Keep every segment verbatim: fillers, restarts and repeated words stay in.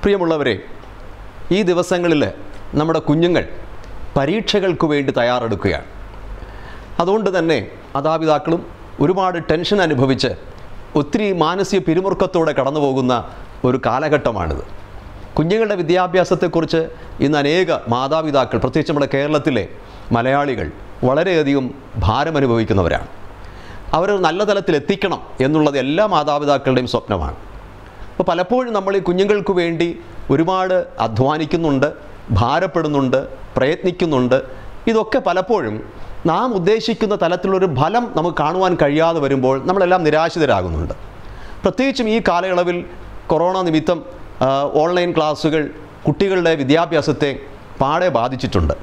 പ്രിയമുള്ളവരെ, ഈ ദിവസങ്ങളിൽ നമ്മുടെ കുഞ്ഞുങ്ങൾ പരീക്ഷകൾക്ക് വേണ്ടി തയ്യാറെടുക്കുകയാണ്. അതുകൊണ്ട് തന്നെ മാതാപിതാക്കളും ഒരുപാട് ടെൻഷൻ അനുഭവിച്ച് ഒത്തിരി മാനസിക പിരിമുറുക്കത്തോടെ കടന്നു പോകുന്ന ഒരു കാലഘട്ടമാണിത്. കുഞ്ഞുങ്ങളുടെ വിദ്യാഭ്യാസത്തെക്കുറിച്ച് ഇന്ന് അനേക മാതാപിതാക്കൾ, പ്രത്യേകിച്ച് നമ്മുടെ കേരളത്തിലെ മലയാളികൾ വളരെയധികം ഭാരമനുഭവിക്കുന്നവരാണ്. അവർ നല്ല തലത്തിൽ എത്തിക്കണം എന്നുള്ളത് എല്ലാ മാതാപിതാക്കളുടെയും സ്വപ്നമാണ്. അപ്പോൾ പലപ്പോഴും നമ്മൾ ഈ കുഞ്ഞുങ്ങൾക്ക് വേണ്ടി ഒരുപാട് അധ്വാനിക്കുന്നുണ്ട്, ഭാരപ്പെടുന്നുണ്ട്, പ്രയത്നിക്കുന്നുണ്ട്. ഇതൊക്കെ പലപ്പോഴും നാം ഉദ്ദേശിക്കുന്ന തലത്തിലൊരു ഫലം നമുക്ക് കാണുവാൻ കഴിയാതെ വരുമ്പോൾ നമ്മളെല്ലാം നിരാശിതരാകുന്നുണ്ട്. പ്രത്യേകിച്ചും ഈ കാലയളവിൽ കൊറോണ നിമിത്തം ഓൺലൈൻ ക്ലാസ്സുകൾ കുട്ടികളുടെ വിദ്യാഭ്യാസത്തെ പാടെ ബാധിച്ചിട്ടുണ്ട്.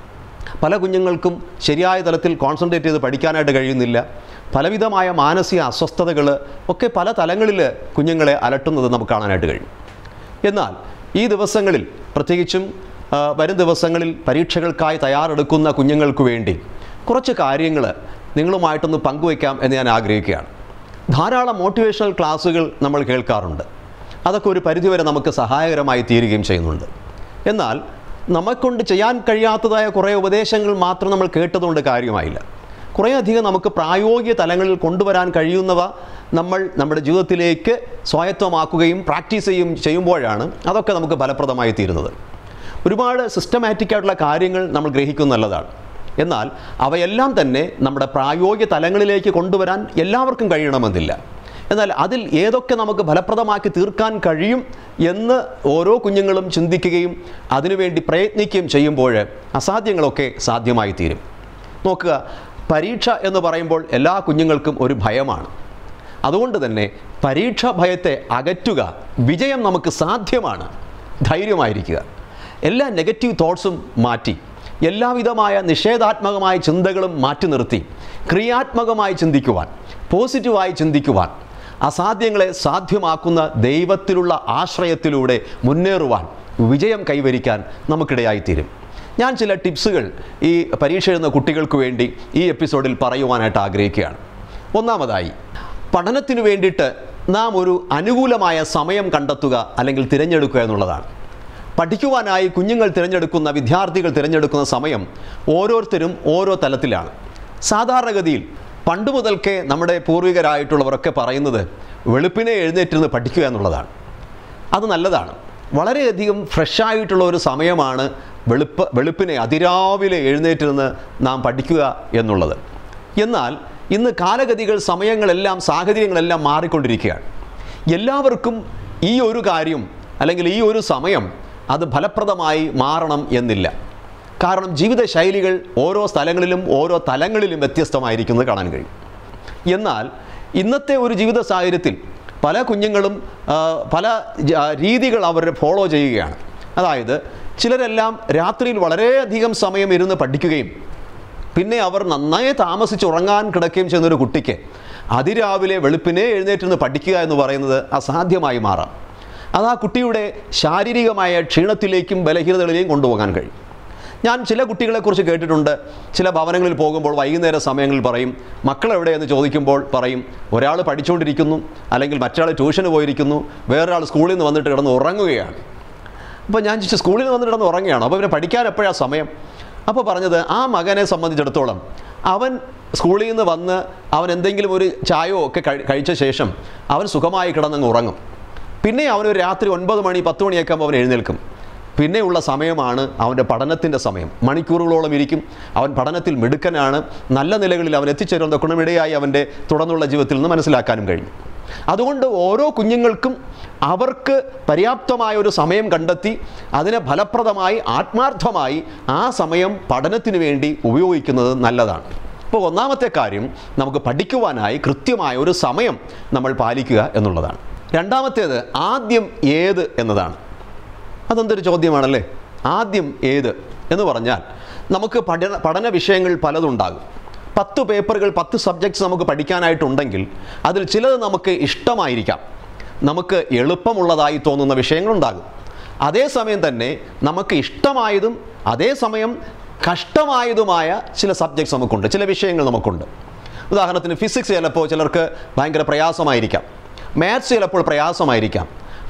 പല കുഞ്ഞുങ്ങൾക്കും ശരിയായ തലത്തിൽ കോൺസെൻട്രേറ്റ് ചെയ്ത് പഠിക്കാനായിട്ട് കഴിയുന്നില്ല. പലവിധമായ മാനസിക അസ്വസ്ഥതകൾ ഒക്കെ പല തലങ്ങളിൽ കുഞ്ഞുങ്ങളെ അലട്ടുന്നത് നമുക്ക് കാണാനായിട്ട് കഴിയും. എന്നാൽ ഈ ദിവസങ്ങളിൽ, പ്രത്യേകിച്ചും വരും ദിവസങ്ങളിൽ പരീക്ഷകൾക്കായി തയ്യാറെടുക്കുന്ന കുഞ്ഞുങ്ങൾക്ക് വേണ്ടി കുറച്ച് കാര്യങ്ങൾ നിങ്ങളുമായിട്ടൊന്ന് പങ്കുവയ്ക്കാം എന്ന് ഞാൻ ആഗ്രഹിക്കുകയാണ്. ധാരാളം മോട്ടിവേഷണൽ ക്ലാസ്സുകൾ നമ്മൾ കേൾക്കാറുണ്ട്. അതൊക്കെ ഒരു പരിധിവരെ നമുക്ക് സഹായകരമായി തീരുകയും ചെയ്യുന്നുണ്ട്. എന്നാൽ നമുക്കൊണ്ട് ചെയ്യാൻ കഴിയാത്തതായ കുറേ ഉപദേശങ്ങൾ മാത്രം നമ്മൾ കേട്ടതുകൊണ്ട് കാര്യമായില്ല. കുറേയധികം നമുക്ക് പ്രായോഗിക തലങ്ങളിൽ കൊണ്ടുവരാൻ കഴിയുന്നവ നമ്മൾ നമ്മുടെ ജീവിതത്തിലേക്ക് സ്വായത്തമാക്കുകയും പ്രാക്ടീസ് ചെയ്യും ചെയ്യുമ്പോഴാണ് അതൊക്കെ നമുക്ക് ഫലപ്രദമായി തീരുന്നത്. ഒരുപാട് സിസ്റ്റമാറ്റിക്കായിട്ടുള്ള കാര്യങ്ങൾ നമ്മൾ ഗ്രഹിക്കുന്നത് നല്ലതാണ്. എന്നാൽ അവയെല്ലാം തന്നെ നമ്മുടെ പ്രായോഗിക തലങ്ങളിലേക്ക് കൊണ്ടുവരാൻ എല്ലാവർക്കും കഴിയണമെന്നില്ല. എന്നാൽ അതിൽ ഏതൊക്കെ നമുക്ക് ഫലപ്രദമാക്കി തീർക്കാൻ കഴിയും എന്ന് ഓരോ കുഞ്ഞുങ്ങളും ചിന്തിക്കുകയും അതിനുവേണ്ടി പ്രയത്നിക്കുകയും ചെയ്യുമ്പോൾ അസാധ്യങ്ങളൊക്കെ സാധ്യമായി തീരും. നോക്കുക, പരീക്ഷ എന്ന് പറയുമ്പോൾ എല്ലാ കുഞ്ഞുങ്ങൾക്കും ഒരു ഭയമാണ്. അതുകൊണ്ട് തന്നെ പരീക്ഷ ഭയത്തെ അകറ്റുക, വിജയം നമുക്ക് സാധ്യമാണ്. ധൈര്യമായിരിക്കുക. എല്ലാ നെഗറ്റീവ് തോട്ട്സും മാറ്റി, എല്ലാവിധമായ നിഷേധാത്മകമായ ചിന്തകളും മാറ്റി നിർത്തി ക്രിയാത്മകമായി ചിന്തിക്കുവാൻ, പോസിറ്റീവായി ചിന്തിക്കുവാൻ, അസാധ്യങ്ങളെ സാധ്യമാക്കുന്ന ദൈവത്തിലുള്ള ആശ്രയത്തിലൂടെ മുന്നേറുവാൻ, വിജയം കൈവരിക്കാൻ നമുക്കിടയായിത്തീരും. ഞാൻ ചില ടിപ്സുകൾ ഈ പരീക്ഷ എഴുതുന്ന കുട്ടികൾക്ക് വേണ്ടി ഈ എപ്പിസോഡിൽ പറയുവാനായിട്ട് ആഗ്രഹിക്കുകയാണ്. ഒന്നാമതായി, പഠനത്തിനു വേണ്ടിയിട്ട് നാം ഒരു അനുകൂലമായ സമയം കണ്ടെത്തുക അല്ലെങ്കിൽ തിരഞ്ഞെടുക്കുക എന്നുള്ളതാണ്. പഠിക്കുവാനായി കുഞ്ഞുങ്ങൾ തിരഞ്ഞെടുക്കുന്ന, വിദ്യാർത്ഥികൾ തിരഞ്ഞെടുക്കുന്ന സമയം ഓരോരുത്തരും ഓരോ തലത്തിലാണ്. സാധാരണഗതിയിൽ പണ്ട് മുതൽക്കേ നമ്മുടെ പൂർവികരായിട്ടുള്ളവരൊക്കെ പറയുന്നത് വെളുപ്പിനെ എഴുന്നേറ്റിരുന്ന് പഠിക്കുക എന്നുള്ളതാണ്. അത് നല്ലതാണ്. വളരെയധികം ഫ്രഷായിട്ടുള്ള ഒരു സമയമാണ് വെളുപ്പ് വെളുപ്പിനെ അതിരാവിലെ എഴുന്നേറ്റിരുന്ന് നാം പഠിക്കുക എന്നുള്ളത്. എന്നാൽ ഇന്ന് കാലഗതികൾ, സമയങ്ങളെല്ലാം, സാഹചര്യങ്ങളെല്ലാം മാറിക്കൊണ്ടിരിക്കുകയാണ്. എല്ലാവർക്കും ഈ ഒരു കാര്യം അല്ലെങ്കിൽ ഈ ഒരു സമയം അത് ഫലപ്രദമായി മാറണം എന്നില്ല. കാരണം ജീവിതശൈലികൾ ഓരോ സ്ഥലങ്ങളിലും ഓരോ തലങ്ങളിലും വ്യത്യസ്തമായിരിക്കുന്നത് കാണാൻ കഴിയും. എന്നാൽ ഇന്നത്തെ ഒരു ജീവിത സാഹചര്യത്തിൽ പല കുഞ്ഞുങ്ങളും പല രീതികൾ അവർ ഫോളോ ചെയ്യുകയാണ്. അതായത് ചിലരെല്ലാം രാത്രിയിൽ വളരെയധികം സമയം ഇരുന്ന് പഠിക്കുകയും പിന്നെ അവർ നന്നായി താമസിച്ച് ഉറങ്ങാൻ കിടക്കുകയും ചെയ്യുന്നൊരു കുട്ടിക്ക് അതിരാവിലെ വെളുപ്പിനെ എഴുന്നേറ്റിരുന്ന് പഠിക്കുക എന്ന് പറയുന്നത് അസാധ്യമായി മാറാം. അത് ആ കുട്ടിയുടെ ശാരീരികമായ ക്ഷീണത്തിലേക്കും ബലഹീനതകളിലേക്കും കൊണ്ടുപോകാൻ കഴിയും. ഞാൻ ചില കുട്ടികളെക്കുറിച്ച് കേട്ടിട്ടുണ്ട്. ചില ഭവനങ്ങളിൽ പോകുമ്പോൾ വൈകുന്നേര സമയങ്ങളിൽ പറയും, മക്കളെവിടെയെന്ന് ചോദിക്കുമ്പോൾ പറയും, ഒരാൾ പഠിച്ചുകൊണ്ടിരിക്കുന്നു, അല്ലെങ്കിൽ മറ്റൊരാൾ ട്യൂഷന് പോയിരിക്കുന്നു, വേറൊരാൾ സ്കൂളിൽ നിന്ന് വന്നിട്ട് കിടന്ന് ഉറങ്ങുകയാണ്. അപ്പോൾ ഞാൻ ചോദിച്ചു, സ്കൂളിൽ നിന്ന് വന്നിട്ട് കിടന്ന് ഉറങ്ങുകയാണോ? അപ്പോൾ പിന്നെ പഠിക്കാൻ എപ്പോഴാണ് സമയം? അപ്പോൾ പറഞ്ഞത്, ആ മകനെ സംബന്ധിച്ചിടത്തോളം അവൻ സ്കൂളിൽ നിന്ന് വന്ന് അവൻ എന്തെങ്കിലും ഒരു ചായയോ ഒക്കെ കഴിച്ച ശേഷം അവൻ സുഖമായി കിടന്നങ്ങ് ഉറങ്ങും. പിന്നെ അവനൊരു രാത്രി ഒൻപത് മണി പത്ത് മണിയൊക്കെ ആകുമ്പോൾ അവൻ എഴുന്നേൽക്കും. പിന്നെയുള്ള സമയമാണ് അവൻ്റെ പഠനത്തിൻ്റെ സമയം. മണിക്കൂറുകളോളം ഇരിക്കും. അവൻ പഠനത്തിൽ മിടുക്കനാണ്. നല്ല നിലകളിൽ അവൻ എത്തിച്ചേരുന്ന ഗുണമിടയായി അവൻ്റെ തുടർന്നുള്ള ജീവിതത്തിൽ നിന്ന് മനസ്സിലാക്കാനും കഴിയും. അതുകൊണ്ട് ഓരോ കുഞ്ഞുങ്ങൾക്കും അവർക്ക് പര്യാപ്തമായ ഒരു സമയം കണ്ടെത്തി അതിനെ ഫലപ്രദമായി, ആത്മാർത്ഥമായി ആ സമയം പഠനത്തിന് വേണ്ടി ഉപയോഗിക്കുന്നത് നല്ലതാണ്. അപ്പോൾ ഒന്നാമത്തെ കാര്യം, നമുക്ക് പഠിക്കുവാനായി കൃത്യമായ ഒരു സമയം നമ്മൾ പാലിക്കുക എന്നുള്ളതാണ്. രണ്ടാമത്തേത്, ആദ്യം ഏത് എന്നതാണ്. അതെന്തൊരു ചോദ്യമാണല്ലേ? ആദ്യം ഏത് എന്ന് പറഞ്ഞാൽ, നമുക്ക് പഠന പഠന വിഷയങ്ങൾ പലതുണ്ടാകും. പത്ത് പേപ്പറുകൾ, പത്ത് സബ്ജക്ട്സ് നമുക്ക് പഠിക്കാനായിട്ടുണ്ടെങ്കിൽ അതിൽ ചിലത് നമുക്ക് ഇഷ്ടമായിരിക്കാം, നമുക്ക് എളുപ്പമുള്ളതായി തോന്നുന്ന വിഷയങ്ങളുണ്ടാകും. അതേസമയം തന്നെ നമുക്ക് ഇഷ്ടമായതും അതേസമയം കഷ്ടമായതുമായ ചില സബ്ജക്ട്സ് നമുക്കുണ്ട്, ചില വിഷയങ്ങൾ നമുക്കുണ്ട്. ഉദാഹരണത്തിന് ഫിസിക്സ് ചിലപ്പോൾ ചിലർക്ക് ഭയങ്കര പ്രയാസമായിരിക്കാം, മാത്സ് ചിലപ്പോൾ പ്രയാസമായിരിക്കാം,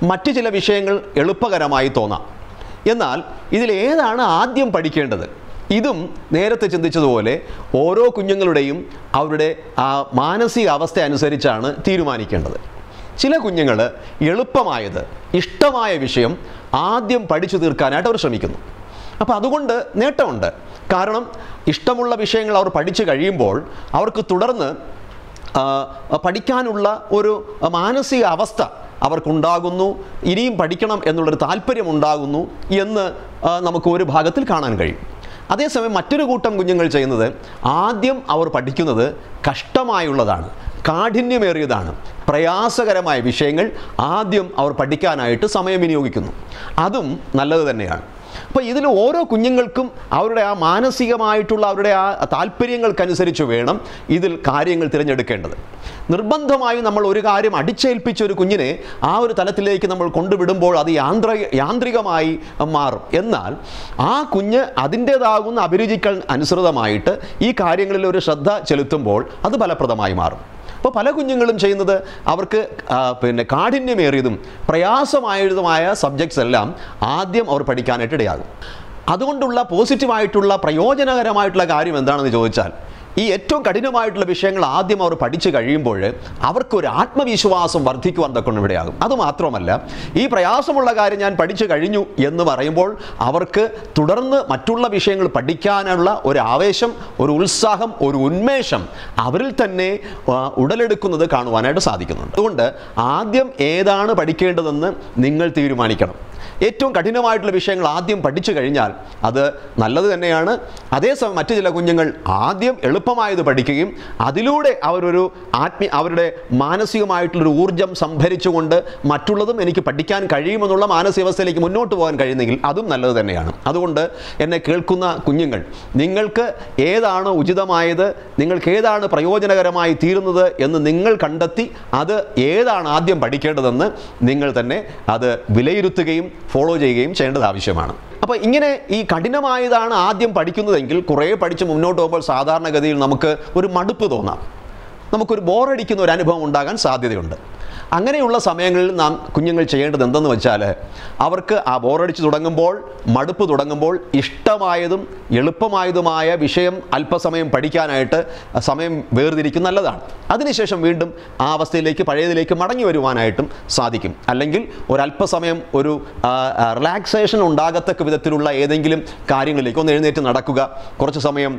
മറ്റ് ചില വിഷയങ്ങൾ എളുപ്പകരമായി തോന്നാം. എന്നാൽ ഇതിലേതാണ് ആദ്യം പഠിക്കേണ്ടത്? ഇതും നേരത്തെ ചിന്തിച്ചതുപോലെ ഓരോ കുഞ്ഞുങ്ങളുടെയും അവരുടെ ആ മാനസിക അവസ്ഥ അനുസരിച്ചാണ് തീരുമാനിക്കേണ്ടത്. ചില കുഞ്ഞുങ്ങൾ എളുപ്പമായത്, ഇഷ്ടമായ വിഷയം ആദ്യം പഠിച്ചു തീർക്കാനായിട്ട് അവർ ശ്രമിക്കുന്നു. അപ്പോൾ അതുകൊണ്ട് നേട്ടമുണ്ട്. കാരണം ഇഷ്ടമുള്ള വിഷയങ്ങൾ അവർ പഠിച്ചു കഴിയുമ്പോൾ അവർക്ക് തുടർന്ന് പഠിക്കാനുള്ള ഒരു മാനസിക അവസ്ഥ അവർക്കുണ്ടാകുന്നു, ഇനിയും പഠിക്കണം എന്നുള്ളൊരു താല്പര്യം ഉണ്ടാകുന്നു എന്ന് നമുക്ക് ഒരു ഭാഗത്തിൽ കാണാൻ കഴിയും. അതേസമയം മറ്റൊരു കൂട്ടം കുഞ്ഞുങ്ങൾ ചെയ്യുന്നത്, ആദ്യം അവർ പഠിക്കുന്നത് കഷ്ടമായുള്ളതാണ്, കാഠിന്യമേറിയതാണ്, പ്രയാസകരമായ വിഷയങ്ങൾ ആദ്യം അവർ പഠിക്കാനായിട്ട് സമയം വിനിയോഗിക്കുന്നു. അതും നല്ലത് തന്നെയാണ്. അപ്പോൾ ഇതിൽ ഓരോ കുഞ്ഞുങ്ങൾക്കും അവരുടെ ആ മാനസികമായിട്ടുള്ള അവരുടെ ആ താല്പര്യങ്ങൾക്കനുസരിച്ച് വേണം ഇതിൽ കാര്യങ്ങൾ തിരഞ്ഞെടുക്കേണ്ടത്. നിർബന്ധമായും നമ്മൾ ഒരു കാര്യം അടിച്ചേൽപ്പിച്ച ഒരു കുഞ്ഞിനെ ആ ഒരു തലത്തിലേക്ക് നമ്മൾ കൊണ്ടുവിടുമ്പോൾ അത് യാന്ത്രിക യാന്ത്രികമായി മാറും. എന്നാൽ ആ കുഞ്ഞ് അതിൻ്റേതാകുന്ന അഭിരുചികൾ അനുസൃതമായിട്ട് ഈ കാര്യങ്ങളിൽ ഒരു ശ്രദ്ധ ചെലുത്തുമ്പോൾ അത് ഫലപ്രദമായി മാറും. അപ്പോൾ പല കുഞ്ഞുങ്ങളും ചെയ്യുന്നത് അവർക്ക് പിന്നെ കാഠിന്യമേറിയതും പ്രയാസമായതുമായ സബ്ജക്ട്സ് എല്ലാം ആദ്യം അവർ പഠിക്കാനായിട്ട് ഇടയാകും. അതുകൊണ്ടുള്ള പോസിറ്റീവായിട്ടുള്ള പ്രയോജനകരമായിട്ടുള്ള കാര്യം എന്താണെന്ന് ചോദിച്ചാൽ, ഈ ഏറ്റവും കഠിനമായിട്ടുള്ള വിഷയങ്ങൾ ആദ്യം അവർ പഠിച്ചു കഴിയുമ്പോൾ അവർക്കൊരു ആത്മവിശ്വാസം വർദ്ധിക്കുവാൻ തൊക്കെ ഇവിടെയാകും. അതുമാത്രമല്ല, ഈ പ്രയാസമുള്ള കാര്യം ഞാൻ പഠിച്ചു കഴിഞ്ഞു എന്ന് പറയുമ്പോൾ അവർക്ക് തുടർന്ന് മറ്റുള്ള വിഷയങ്ങൾ പഠിക്കാനുള്ള ഒരു ആവേശം, ഒരു ഉത്സാഹം, ഒരു ഉന്മേഷം അവരിൽ തന്നെ ഉടലെടുക്കുന്നത് കാണുവാനായിട്ട് സാധിക്കുന്നുണ്ട്. അതുകൊണ്ട് ആദ്യം ഏതാണ് പഠിക്കേണ്ടതെന്ന് നിങ്ങൾ തീരുമാനിക്കണം. ഏറ്റവും കഠിനമായിട്ടുള്ള വിഷയങ്ങൾ ആദ്യം പഠിച്ചു കഴിഞ്ഞാൽ അത് നല്ലത് തന്നെയാണ്. അതേസമയം മറ്റു ചില കുഞ്ഞുങ്ങൾ ആദ്യം എളുപ്പമായത് പഠിക്കുകയും അതിലൂടെ അവരൊരു ആത്മീയ അവരുടെ മാനസികമായിട്ടുള്ളൊരു ഊർജ്ജം സംഭരിച്ചുകൊണ്ട് മറ്റുള്ളതും എനിക്ക് പഠിക്കാൻ കഴിയുമെന്നുള്ള മാനസികാവസ്ഥയിലേക്ക് മുന്നോട്ട് പോകാൻ കഴിയുന്നെങ്കിൽ അതും നല്ലത് തന്നെയാണ്. അതുകൊണ്ട് എന്നെ കേൾക്കുന്ന കുഞ്ഞുങ്ങൾ, നിങ്ങൾക്ക് ഏതാണ് ഉചിതമായത്, നിങ്ങൾക്ക് ഏതാണ് പ്രയോജനകരമായി തീരുന്നത് എന്ന് നിങ്ങൾ കണ്ടെത്തി അത് ഏതാണ് ആദ്യം പഠിക്കേണ്ടതെന്ന് നിങ്ങൾ തന്നെ അത് വിലയിരുത്തുകയും ഫോളോ ചെയ്യുകയും ചെയ്യേണ്ടത് ആവശ്യമാണ്. അപ്പോൾ ഇങ്ങനെ ഈ കഠിനമായതാണ് ആദ്യം പഠിക്കുന്നതെങ്കിൽ കുറേ പഠിച്ച് മുന്നോട്ട് പോകുമ്പോൾ സാധാരണഗതിയിൽ നമുക്ക് ഒരു മടുപ്പ് തോന്നാം, നമുക്കൊരു ബോറടിക്കുന്ന ഒരു അനുഭവം ഉണ്ടാകാൻ സാധ്യതയുണ്ട്. അങ്ങനെയുള്ള സമയങ്ങളിൽ നാം കുഞ്ഞുങ്ങൾ ചെയ്യേണ്ടത് എന്തെന്ന് വെച്ചാൽ, അവർക്ക് ആ ബോറടിച്ച് തുടങ്ങുമ്പോൾ, മടുപ്പ് തുടങ്ങുമ്പോൾ ഇഷ്ടമായതും എളുപ്പമായതുമായ വിഷയം അല്പസമയം പഠിക്കാനായിട്ട് സമയം വേർതിരിക്കും, നല്ലതാണ്. അതിനുശേഷം വീണ്ടും ആ അവസ്ഥയിലേക്ക് പഴയതിലേക്ക് മടങ്ങി വരുവാനായിട്ടും സാധിക്കും. അല്ലെങ്കിൽ ഒരല്പസമയം ഒരു റിലാക്സേഷൻ ഉണ്ടാകത്തക്ക വിധത്തിലുള്ള ഏതെങ്കിലും കാര്യങ്ങളിലേക്ക് ഒന്ന് എഴുന്നേറ്റ് നടക്കുക, കുറച്ച് സമയം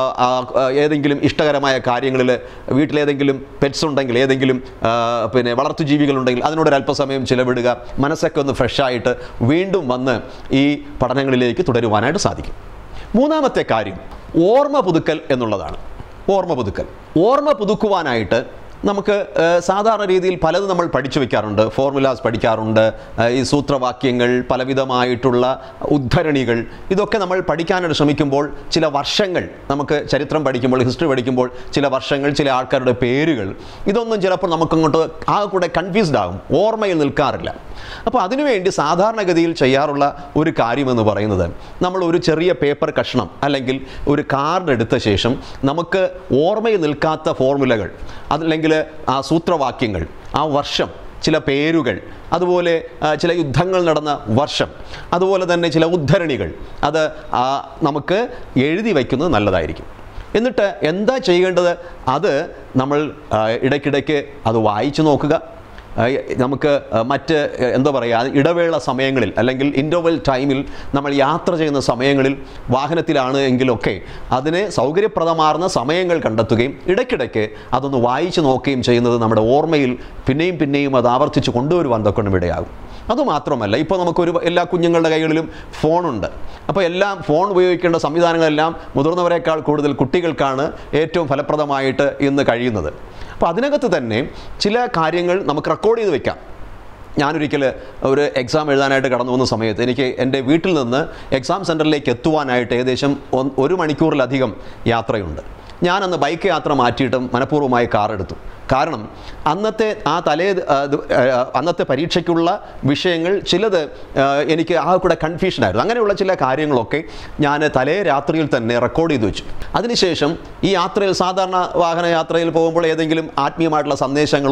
ഏതെങ്കിലും ഇഷ്ടകരമായ കാര്യങ്ങളിൽ, വീട്ടിലേതെങ്കിലും പെറ്റ്സ് ഉണ്ടെങ്കിൽ, ഏതെങ്കിലും പിന്നെ വളർത്തു ജീവികളുണ്ടെങ്കിൽ അതിനോടൊരല്പസമയം ചിലവിടുക, മനസ്സൊക്കെ ഒന്ന് ഫ്രഷായിട്ട് വീണ്ടും വന്ന് ഈ പഠനങ്ങളിലേക്ക് തുടരുവാനായിട്ട് സാധിക്കും. മൂന്നാമത്തെ കാര്യം ഓർമ്മ പുതുക്കൽ എന്നുള്ളതാണ്. ഓർമ്മ പുതുക്കൽ ഓർമ്മ പുതുക്കുവാനായിട്ട് നമുക്ക് സാധാരണ രീതിയിൽ പലതും നമ്മൾ പഠിച്ചു വയ്ക്കാറുണ്ട്. ഫോർമുലാസ് പഠിക്കാറുണ്ട്, ഈ സൂത്രവാക്യങ്ങൾ, പലവിധമായിട്ടുള്ള ഉദ്ധരണികൾ, ഇതൊക്കെ നമ്മൾ പഠിക്കാനായിട്ട് ശ്രമിക്കുമ്പോൾ ചില വർഷങ്ങൾ, നമുക്ക് ചരിത്രം പഠിക്കുമ്പോൾ, ഹിസ്റ്ററി പഠിക്കുമ്പോൾ ചില വർഷങ്ങൾ, ചില ആൾക്കാരുടെ പേരുകൾ, ഇതൊന്നും ചിലപ്പോൾ നമുക്കങ്ങോട്ട് ആ കൂടെ കൺഫ്യൂസ്ഡ് ആകും, ഓർമ്മയിൽ നിൽക്കാറില്ല. അപ്പോൾ അതിനുവേണ്ടി സാധാരണഗതിയിൽ ചെയ്യാറുള്ള ഒരു കാര്യമെന്ന് പറയുന്നത്, നമ്മൾ ഒരു ചെറിയ പേപ്പർ കഷ്ണം അല്ലെങ്കിൽ ഒരു കാർഡ് എടുത്ത ശേഷം നമുക്ക് ഓർമ്മയിൽ നിൽക്കാത്ത ഫോർമുലകൾ, അതല്ലെങ്കിൽ ആ സൂത്രവാക്യങ്ങൾ, ആ വർഷം, ചില പേരുകൾ, അതുപോലെ ചില യുദ്ധങ്ങൾ നടന്ന വർഷം, അതുപോലെ തന്നെ ചില ഉദ്ധരണികൾ, അത് നമുക്ക് എഴുതി വയ്ക്കുന്നത് നല്ലതായിരിക്കും. എന്നിട്ട് എന്താ ചെയ്യേണ്ടത്? അത് നമ്മൾ ഇടയ്ക്കിടയ്ക്ക് അത് വായിച്ചു നോക്കുക. നമുക്ക് മറ്റ് എന്താ പറയുക, ഇടവേള സമയങ്ങളിൽ അല്ലെങ്കിൽ ഇൻ്റർവെൽ ടൈമിൽ നമ്മൾ യാത്ര ചെയ്യുന്ന സമയങ്ങളിൽ, വാഹനത്തിലാണ് എങ്കിലൊക്കെ അതിന് സൗകര്യപ്രദമാർന്ന സമയങ്ങൾ കണ്ടെത്തുകയും ഇടയ്ക്കിടയ്ക്ക് അതൊന്ന് വായിച്ചു നോക്കുകയും ചെയ്യുന്നത് നമ്മുടെ ഓർമ്മയിൽ പിന്നെയും പിന്നെയും അത് ആവർത്തിച്ച് കൊണ്ടുവരുവാൻ തൊക്കെ ഇടയാകും. അതുമാത്രമല്ല, ഇപ്പോൾ നമുക്കൊരു എല്ലാ കുഞ്ഞുങ്ങളുടെ കൈകളിലും ഫോണുണ്ട്. അപ്പോൾ എല്ലാം ഫോൺ ഉപയോഗിക്കേണ്ട സംവിധാനങ്ങളെല്ലാം മുതിർന്നവരെക്കാൾ കൂടുതൽ കുട്ടികൾക്കാണ് ഏറ്റവും ഫലപ്രദമായിട്ട് ഇന്ന് കഴിയുന്നത്. അപ്പോൾ അതിനകത്ത് തന്നെ ചില കാര്യങ്ങൾ നമുക്ക് റെക്കോർഡ് ചെയ്ത് വെക്കാം. ഞാനൊരിക്കൽ ഒരു എക്സാം എഴുതാനായിട്ട് കടന്നു പോകുന്ന സമയത്ത് എനിക്ക് എൻ്റെ വീട്ടിൽ നിന്ന് എക്സാം സെൻറ്ററിലേക്ക് എത്തുവാനായിട്ട് ഏകദേശം ഒരു മണിക്കൂറിലധികം യാത്രയുണ്ട്. ഞാനന്ന് ബൈക്ക് യാത്ര മാറ്റിയിട്ട് മനഃപൂർവ്വമായി കാർ എടുത്തു. കാരണം അന്നത്തെ ആ തലേ അന്നത്തെ പരീക്ഷയ്ക്കുള്ള വിഷയങ്ങൾ ചിലത് എനിക്ക് ആ കൂടെ കൺഫ്യൂഷനായിരുന്നു. അങ്ങനെയുള്ള ചില കാര്യങ്ങളൊക്കെ ഞാൻ തലേ രാത്രിയിൽ തന്നെ റെക്കോർഡ് ചെയ്ത് വെച്ചു. അതിനുശേഷം ഈ യാത്രയിൽ, സാധാരണ വാഹന യാത്രയിൽ പോകുമ്പോൾ ഏതെങ്കിലും ആത്മീയമായിട്ടുള്ള സന്ദേശങ്ങളോ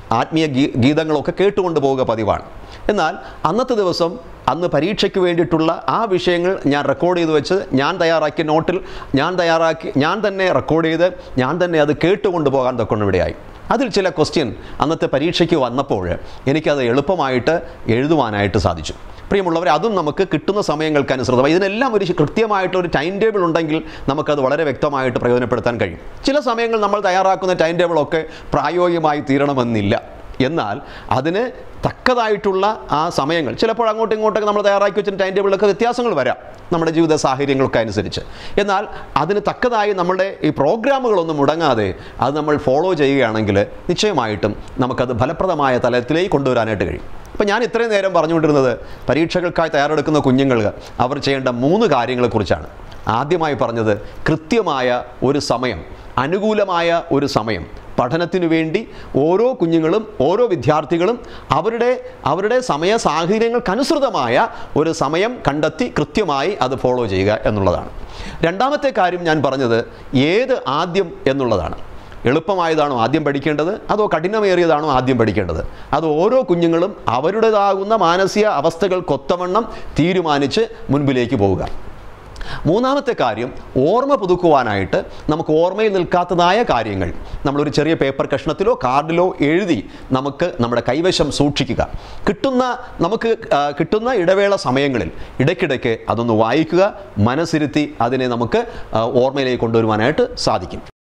ആത്മീയ ഗീ ഗീതങ്ങളൊക്കെ കേട്ടുകൊണ്ട് പോവുക പതിവാണ്. എന്നാൽ അന്നത്തെ ദിവസം അന്ന് പരീക്ഷയ്ക്ക് വേണ്ടിയിട്ടുള്ള ആ വിഷയങ്ങൾ ഞാൻ റെക്കോർഡ് ചെയ്ത് വെച്ച് ഞാൻ തയ്യാറാക്കിയ നോട്ടിൽ ഞാൻ തയ്യാറാക്കി ഞാൻ തന്നെ റെക്കോർഡ് ചെയ്ത് ഞാൻ തന്നെ അത് കേട്ടുകൊണ്ട് പോകാൻ തൊക്കൊണ്ടിവിടെയായി. അതിൽ ചില ക്വസ്റ്റ്യൻ അന്നത്തെ പരീക്ഷയ്ക്ക് വന്നപ്പോൾ എനിക്കത് എളുപ്പമായിട്ട് എഴുതുവാനായിട്ട് സാധിച്ചു. പ്രിയമുള്ളവരെ, അതും നമുക്ക് കിട്ടുന്ന സമയങ്ങൾക്ക് അനുസൃതമായി ഇതിനെല്ലാം ഒരു കൃത്യമായിട്ടൊരു ടൈം ടേബിൾ ഉണ്ടെങ്കിൽ നമുക്കത് വളരെ വ്യക്തമായിട്ട് പ്രയോജനപ്പെടുത്താൻ കഴിയും. ചില സമയങ്ങൾ നമ്മൾ തയ്യാറാക്കുന്ന ടൈം ടേബിളൊക്കെ പ്രായോഗികമായി തീരണമെന്നില്ല. എന്നാൽ അതിന് തക്കതായിട്ടുള്ള ആ സമയങ്ങൾ ചിലപ്പോൾ അങ്ങോട്ടും ഇങ്ങോട്ടൊക്കെ നമ്മൾ തയ്യാറാക്കി വെച്ചിട്ട് ടൈം ടേബിളിലൊക്കെ വ്യത്യാസങ്ങൾ വരാം നമ്മുടെ ജീവിത സാഹചര്യങ്ങളൊക്കെ അനുസരിച്ച്. എന്നാൽ അതിന് തക്കതായി നമ്മുടെ ഈ പ്രോഗ്രാമുകളൊന്നും മുടങ്ങാതെ അത് നമ്മൾ ഫോളോ ചെയ്യുകയാണെങ്കിൽ നിശ്ചയമായിട്ടും നമുക്കത് ഫലപ്രദമായ തലത്തിലേക്ക് കൊണ്ടുവരാനായിട്ട് കഴിയും. അപ്പോൾ ഞാൻ ഇത്രയും നേരം പറഞ്ഞുകൊണ്ടിരുന്നത് പരീക്ഷകൾക്കായി തയ്യാറെടുക്കുന്ന കുഞ്ഞുങ്ങൾ അവർ ചെയ്യേണ്ട മൂന്ന് കാര്യങ്ങളെക്കുറിച്ചാണ്. ആദ്യമായി പറഞ്ഞത് കൃത്യമായ ഒരു സമയം, അനുകൂലമായ ഒരു സമയം പഠനത്തിനു വേണ്ടി ഓരോ കുഞ്ഞുങ്ങളും ഓരോ വിദ്യാർത്ഥികളും അവരുടെ അവരുടെ സമയ സാഹചര്യങ്ങൾക്കനുസൃതമായ ഒരു സമയം കണ്ടെത്തി കൃത്യമായി അത് ഫോളോ ചെയ്യുക എന്നുള്ളതാണ്. രണ്ടാമത്തെ കാര്യം ഞാൻ പറഞ്ഞത് ഏത് ആദ്യം എന്നുള്ളതാണ്. എളുപ്പമായതാണോ ആദ്യം പഠിക്കേണ്ടത്, അതോ കഠിനമേറിയതാണോ ആദ്യം പഠിക്കേണ്ടത്? അത് ഓരോ കുഞ്ഞുങ്ങളും അവരുടേതാകുന്ന മാനസിക അവസ്ഥകൾക്കൊത്തവണ്ണം തീരുമാനിച്ച് മുൻപിലേക്ക് പോവുക. മൂന്നാമത്തെ കാര്യം ഓർമ്മ പുതുക്കുവാനായിട്ട് നമുക്ക് ഓർമ്മയിൽ നിൽക്കാത്തതായ കാര്യങ്ങൾ നമ്മളൊരു ചെറിയ പേപ്പർ കഷ്ണത്തിലോ കാർഡിലോ എഴുതി നമുക്ക് നമ്മുടെ കൈവശം സൂക്ഷിക്കുക. കിട്ടുന്ന നമുക്ക് കിട്ടുന്ന ഇടവേള സമയങ്ങളിൽ ഇടയ്ക്കിടയ്ക്ക് അതൊന്ന് വായിക്കുക, മനസ്സിരുത്തി അതിനെ നമുക്ക് ഓർമ്മയിലേക്ക് കൊണ്ടുവരുവാനായിട്ട് സാധിക്കും.